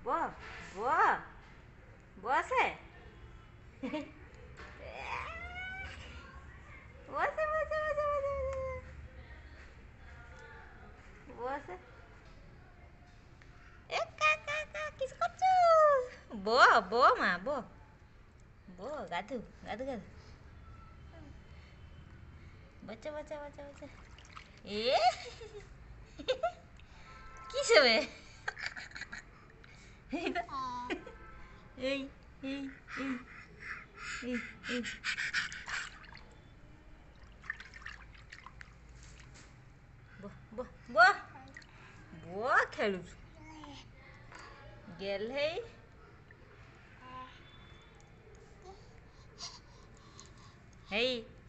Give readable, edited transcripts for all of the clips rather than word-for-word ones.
बो बो बसे बसे बसे बसे बसे ए का किस करछु बो बो मा बो बो गाधु गाधु गाधु बच्चा बच्चा बच्चा बच्चा ए किस बे ei ei ei ei ei bo bo bo bo खेलुछु गेल है है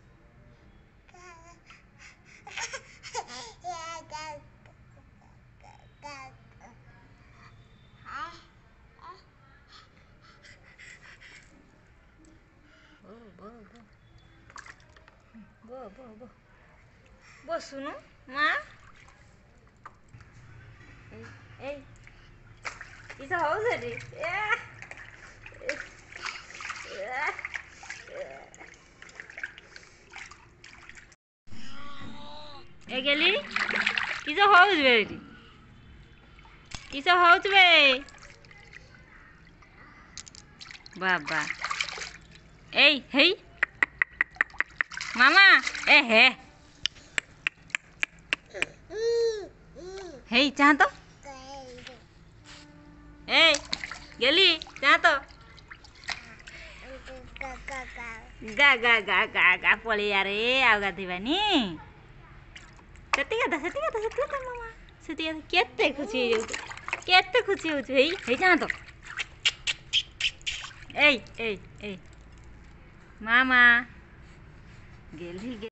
बो बो बो बो बो बो सुनो माँ ए इसे हो सरी ए गेली किसे होउछ बे किसे होउछ बे बाबा ए हे मामा ए हे चाह तो ए गेली चाह तो गा गा गा गा गा पड़ी यारे आउ गाधीबानी सेती मामा सेती केते खुशी हो हे चाह तो ए मामा गेली